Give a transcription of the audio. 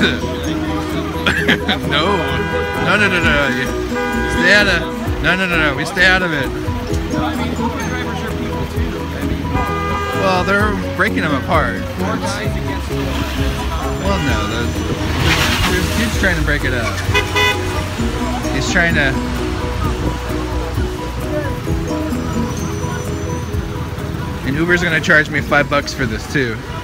No. No, no, no, no. Stay out of... No, no, no, no. We stay out of it. Well, they're breaking them apart. Well, no. There's dude's trying to break it up. He's trying to... And Uber's gonna charge me $5 for this too.